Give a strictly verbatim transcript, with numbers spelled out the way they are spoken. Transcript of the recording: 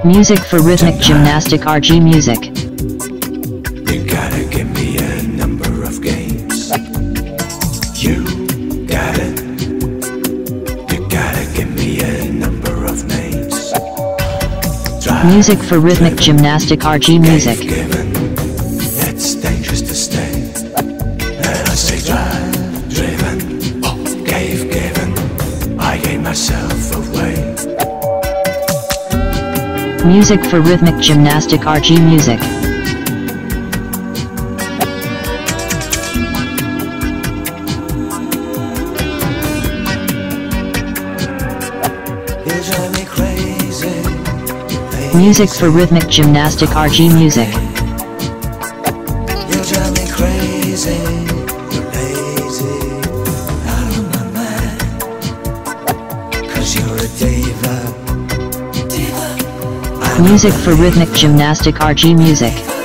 Music for rhythmic gymnastic R G music. You gotta give me a number of games. You got it. You gotta give me a number of names. Drive, Music for rhythmic driven, gymnastic R G music. given. It's dangerous to stay. And I say drive, driven, oh, gave, given. I gave myself away. Music for rhythmic gymnastic R G music. You drive me crazy. Music for rhythmic gymnastic R G music. You drive me crazy, lazy, out of my mind. Cause you're a diva, diva. Music for rhythmic gymnastic R G music.